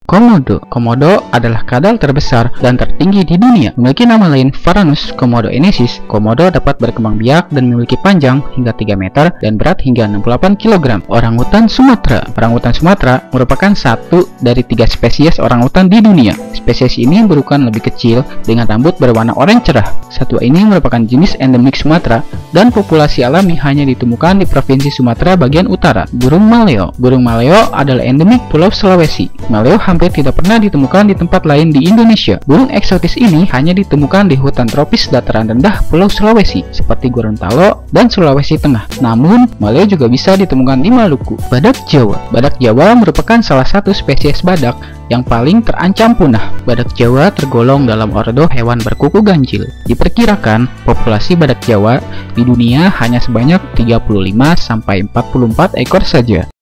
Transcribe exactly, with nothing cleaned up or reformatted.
Komodo. Komodo adalah kadal terbesar dan tertinggi di dunia. Memiliki nama lain Varanus komodoensis. Komodo dapat berkembang biak dan memiliki panjang hingga tiga meter dan berat hingga enam puluh delapan kilogram. Orangutan Sumatera. Orangutan Sumatera merupakan satu dari tiga spesies orangutan di dunia. Spesies ini berukuran lebih kecil dengan rambut berwarna oranye cerah. Satwa ini merupakan jenis endemik Sumatera dan populasi alami hanya ditemukan di Provinsi Sumatera bagian utara. Burung maleo. Burung maleo adalah endemik Pulau Sulawesi. Maleo hampir tidak pernah ditemukan di tempat lain di Indonesia. Burung eksotis ini hanya ditemukan di hutan tropis dataran rendah Pulau Sulawesi seperti Gorontalo dan Sulawesi Tengah. Namun, maleo juga bisa ditemukan di Maluku. Badak Jawa. Badak Jawa merupakan salah satu spesies badak yang paling terancam punah. Badak Jawa tergolong dalam ordo hewan berkuku ganjil. Diperkirakan populasi badak Jawa di dunia hanya sebanyak tiga puluh lima sampai empat puluh empat ekor saja.